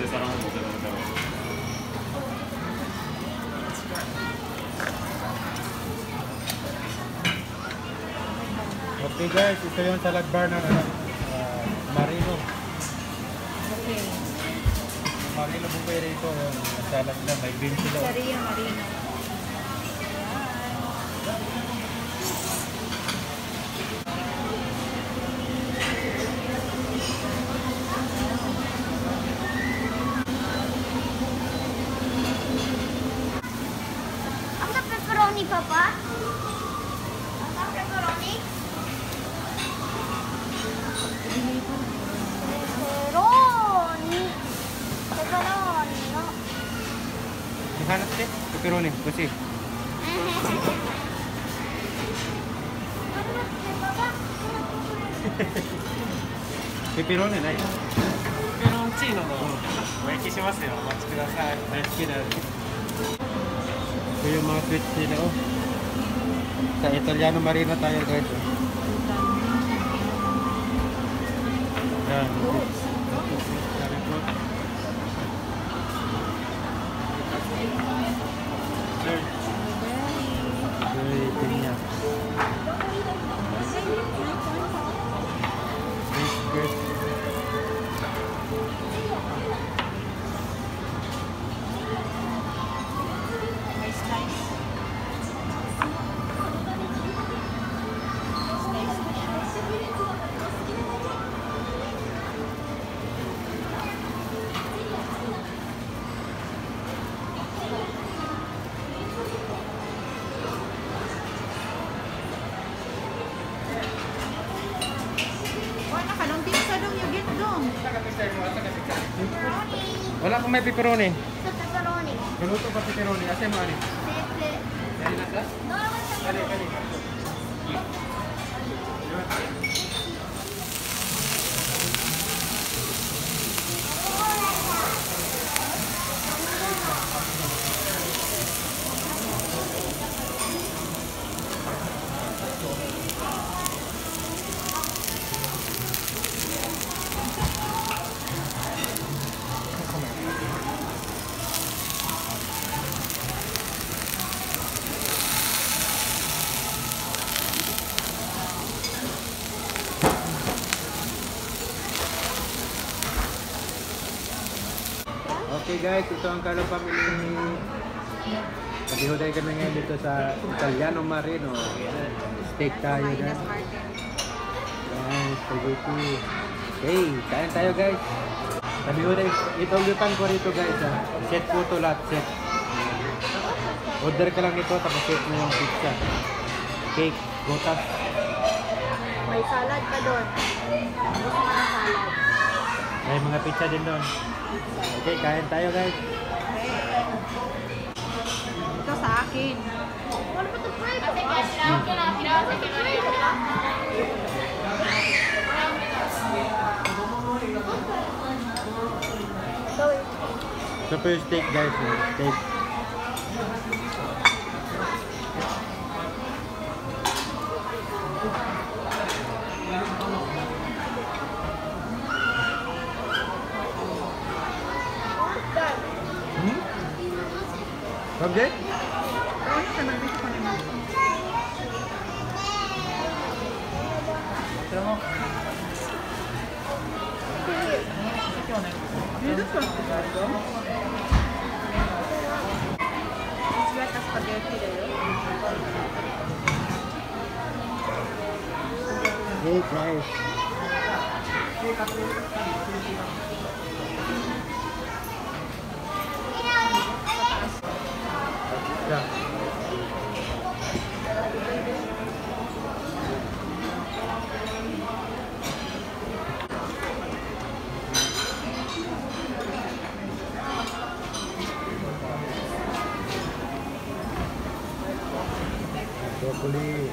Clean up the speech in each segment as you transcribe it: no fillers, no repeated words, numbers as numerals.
Okay guys, ito yung salad bar ng Marino. Okay. Marino buffet rito, salad na, may bean sila. Pizzeria Marino. Ang ka pepperoni, Papa? Ang ka pepperoni? Pepperoni! Pepperoni, no? Hanap siya, pepperoni, kasi. Pepperoniない。 ペペロンチーノのお焼きしますよ。お待ちください。 Ay, sila. Ito yung mga sweets nila, oh. Sa Italiano Marino tayo guys. Oh. Yan. Ay, pinya. Biscuit. May slice. Slice na siya. Wala ka nung pizza dong yung get dong. Pepperoni! Wala kang may pepperoni. Sa pepperoni. Galuto pa pepperoni. Asa mo ani? Pepe. Yan nasa? Kali, kali. Okay guys, ito ang Carlo family. Paghihuday kami ngayon dito sa Italiano Marino. Steak tayo na. Yan, spaghetti. Okay, kain tayo guys. Paghihuday, itong lupan ko rito guys. Set po ito lahat, set. Order ka lang ito, tapos set mo yung pizza. Cake, gotas. May salad pa doon. Gusto mo ng salad. May mga pizza din doon. Okay, kain tayo guys. Ito sa akin. Wala pa ito prito. Ito po yung steak guys. Steak. Okay? Hey guys. Yeah. Broccoli.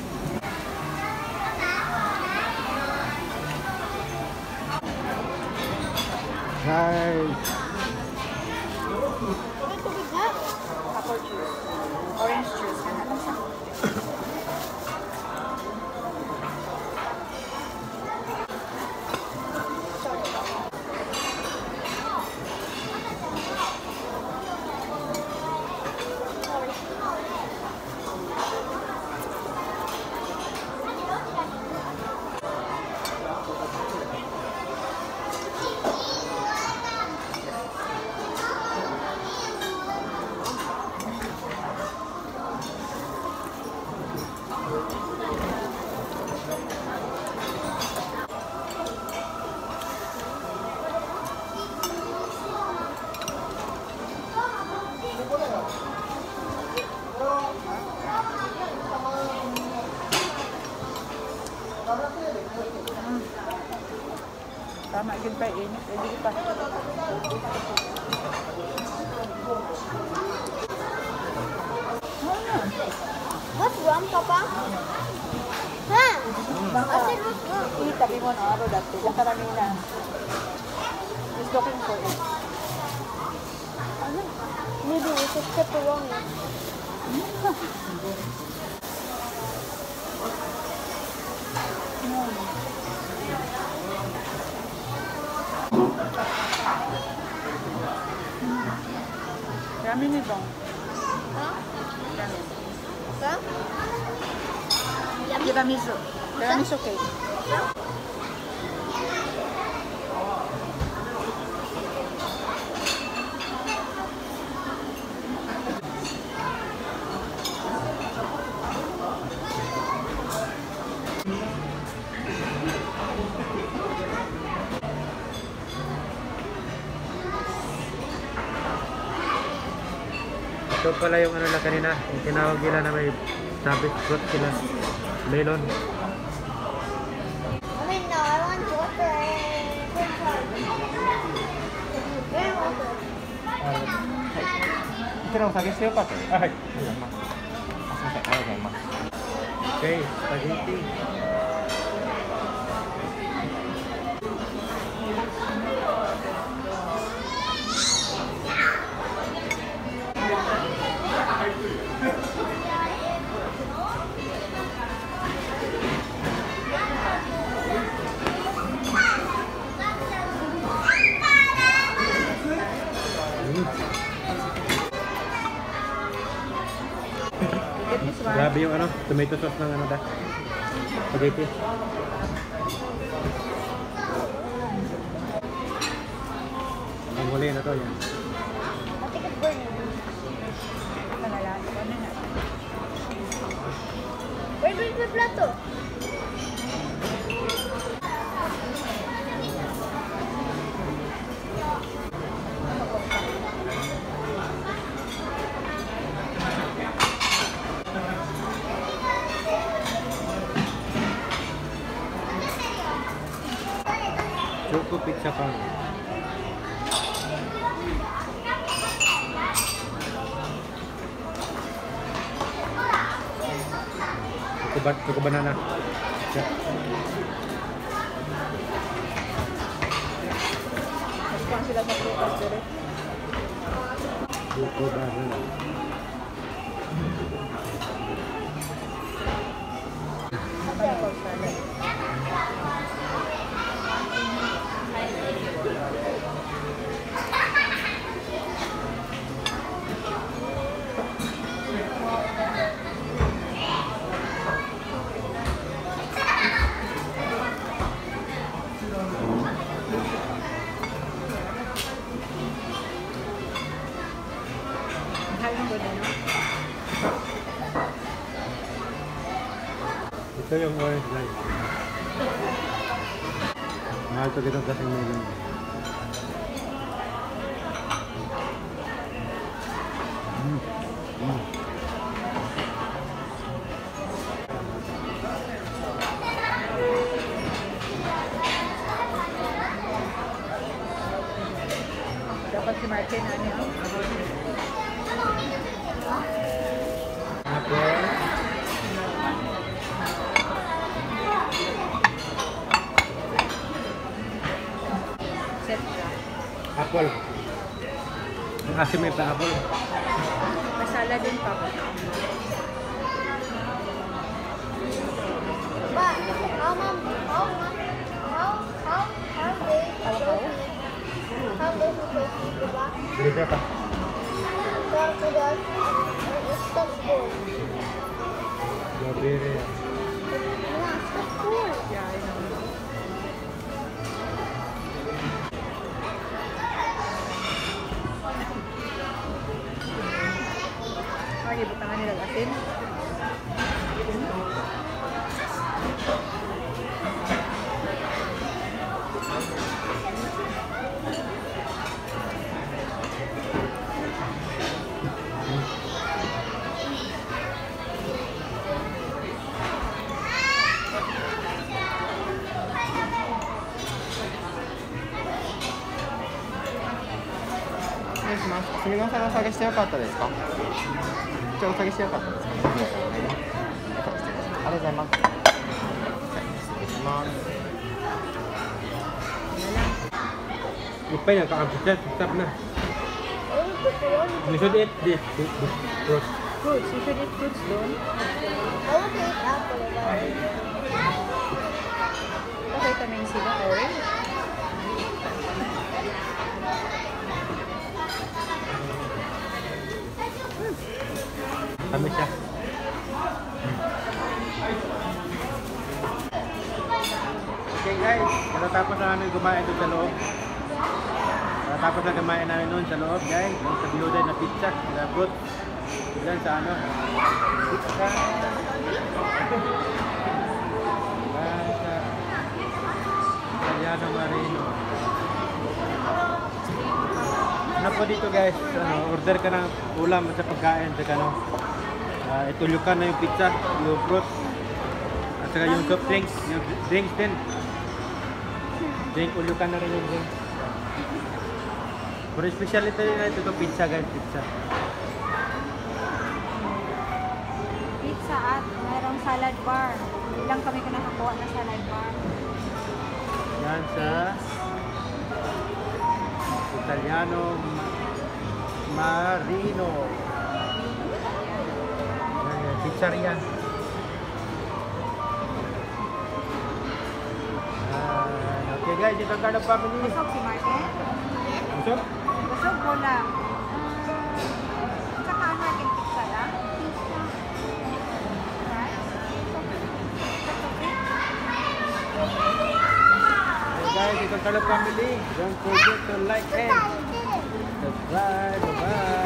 Nice. Apple juice. Orange juice. Ano siya? Tama yun pa init. Hindi pa. What's wrong, Papa? Huh? I said what's wrong? Itabi mo na araw dati. Karamina. Just looking for it. Ano? Maybe we should pepperoni. Yummy nito. Huh? Yummy. Huh? Tiramisu. Tiramisu cake. Ito pala yung ano lang kanina, yung tinawag nila na may sabit fruit sila. Melon. I mean, no, I want water and fruit salad. Where water? こちらお下げしてよかったです。はい。あ、すみません。ありがとうございます。 Okay, spaghetti. Get this one. Grabe yung ano, tomato sauce ng ano da. Spaghetti. Ang huli na to yan. I think it's burning. Malala. Ano na? Where's the plato? Choco pizza pan. Choco banana. Yeah. Nagpang sila sa prutas dire. Choco banana. Pineapple salad. Mahal ng gano'n, no? Ito yung orange rice. Mahal to dito kasing melon. Dapat si Martin, ano yun? Apple. Set siya. Apple. Ang asim may pa apple. May salad din pa. But how big is how big is the diba? Libre pa. So stop school. Strawberry. Yeah, stop school. Yeah, I know. Okay, butangan nila asin. げします。すみません、お下げしてよかったですか？じゃあお下げしてよかったですか？ありがとうございます。失礼します。 Ipay na ka-upset, stop na. You should eat this fruit. Fruits. You should eat fruits doon. I want to eat apple. Vitamin C ba? Orange? Kami siya. Okay guys, natapos na namin kumain doon sa loob. Natapos na kumain namin noon sa loob guys. Yung sa bihuday na pizza, sa fruit. Diyan sa ano. Pizza. Sa Italiano Marino. Ano po dito guys, ano, order ka ng ulam at sa pagkain sa ano. Itulukan na yung pizza, yung fruit. At saka yung soft drinks, yung drinks din. Drink, ulukan na rin yung drink. Pero speciality na ito pizza guys, pizza. Pizza at mayroong salad bar. Ilang kami ko nakakuha na salad bar. Yan sa Italiano Marino. Yan, pizzeria. Okay guys, ito ang Carlo family. Busog si Martin? Busog? Busog mo lang. Saka ano aking pizza lang? Okay guys, ito ang Carlo family. Don't forget to like and subscribe. Bye-bye.